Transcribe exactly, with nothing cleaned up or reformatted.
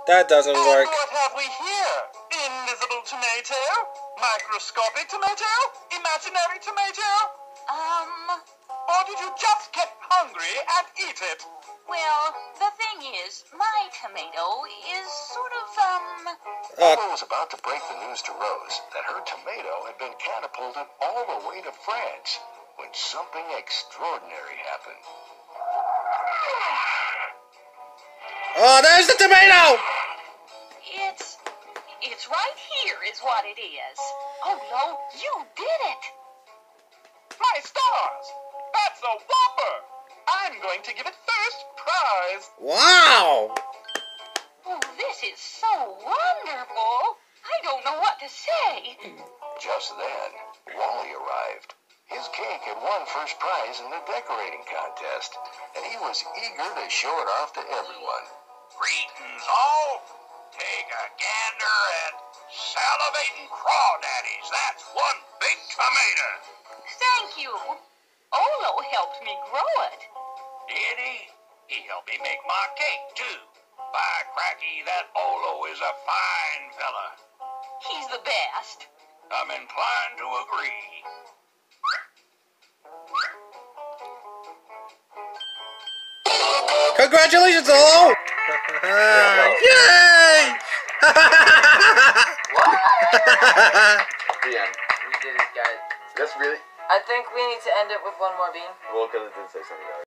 That doesn't And work. what have we here? Invisible tomato? Microscopic tomato? Imaginary tomato? Um, Or did you just get hungry and eat it? well, the thing is, my tomato is sort of, um... Uh, Olo was about to break the news to Rose that her tomato had been catapulted all the way to France when something extraordinary happened. oh, there's the tomato! It's... It's right here is what it is. Oh, no, you did it! My stars! That's a whopper! I'm going to give it first prize. Wow! Oh, this is so wonderful. I don't know what to say. Just then, Wally arrived. His cake had won first prize in the decorating contest, and he was eager to show it off to everyone. Greetings, all. Take a gander at salivating crawdaddies. That's one big tomato. Thank you. Olo helped me grow it. Did he? He helped me make my cake, too. By cracky, that Olo is a fine fella. He's the best. I'm inclined to agree. Congratulations, Olo! Yay! The end. We did it, guys. That's really. I think we need to end it with one more bean. Well, because it did say something else.